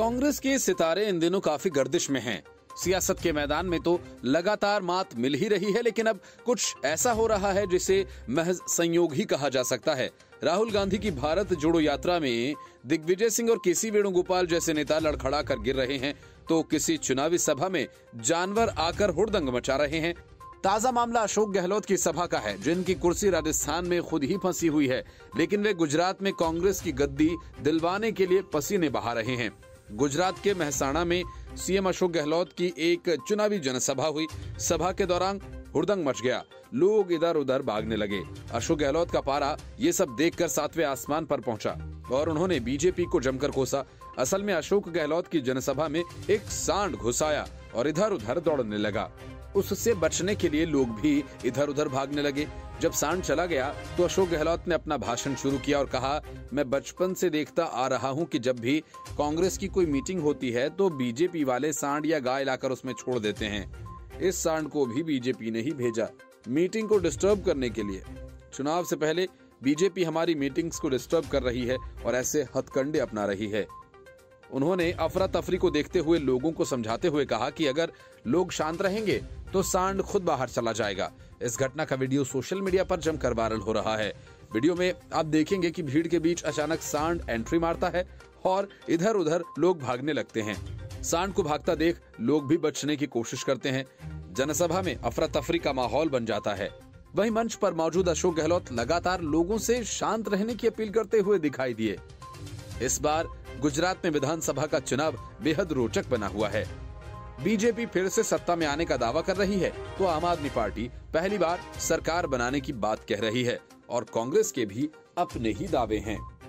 कांग्रेस के सितारे इन दिनों काफी गर्दिश में हैं। सियासत के मैदान में तो लगातार मात मिल ही रही है, लेकिन अब कुछ ऐसा हो रहा है जिसे महज संयोग ही कहा जा सकता है। राहुल गांधी की भारत जोड़ो यात्रा में दिग्विजय सिंह और केसी वेणुगोपाल जैसे नेता लड़खड़ा कर गिर रहे हैं, तो किसी चुनावी सभा में जानवर आकर हुड़दंग मचा रहे हैं। ताजा मामला अशोक गहलोत की सभा का है, जिनकी कुर्सी राजस्थान में खुद ही फंसी हुई है, लेकिन वे गुजरात में कांग्रेस की गद्दी दिलवाने के लिए पसीने बहा रहे हैं। गुजरात के महसाणा में सीएम अशोक गहलोत की एक चुनावी जनसभा हुई। सभा के दौरान हुड़दंग मच गया, लोग इधर उधर भागने लगे। अशोक गहलोत का पारा ये सब देखकर 7वें आसमान पर पहुंचा और उन्होंने बीजेपी को जमकर कोसा। असल में अशोक गहलोत की जनसभा में एक सांड घुस आया और इधर उधर दौड़ने लगा। उससे बचने के लिए लोग भी इधर उधर भागने लगे। जब सांड चला गया तो अशोक गहलोत ने अपना भाषण शुरू किया और कहा, मैं बचपन से देखता आ रहा हूं कि जब भी कांग्रेस की कोई मीटिंग होती है तो बीजेपी वाले सांड या गाय लाकर उसमें छोड़ देते हैं। इस सांड को भी बीजेपी ने ही भेजा मीटिंग को डिस्टर्ब करने के लिए। चुनाव से पहले बीजेपी हमारी मीटिंग्स को डिस्टर्ब कर रही है और ऐसे हथकंडे अपना रही है। उन्होंने अफरा तफरी को देखते हुए लोगों को समझाते हुए कहा कि अगर लोग शांत रहेंगे तो सांड खुद बाहर चला जाएगा। इस घटना का वीडियो सोशल मीडिया पर जमकर वायरल हो रहा है। वीडियो में आप देखेंगे कि भीड़ के बीच अचानक सांड एंट्री मारता है और इधर उधर लोग भागने लगते हैं। सांड को भागता देख लोग भी बचने की कोशिश करते हैं। जनसभा में अफरा तफरी का माहौल बन जाता है। वहीं मंच पर मौजूद अशोक गहलोत लगातार लोगों से शांत रहने की अपील करते हुए दिखाई दिए। इस बार गुजरात में विधानसभा का चुनाव बेहद रोचक बना हुआ है। बीजेपी फिर से सत्ता में आने का दावा कर रही है तो आम आदमी पार्टी पहली बार सरकार बनाने की बात कह रही है और कांग्रेस के भी अपने ही दावे हैं।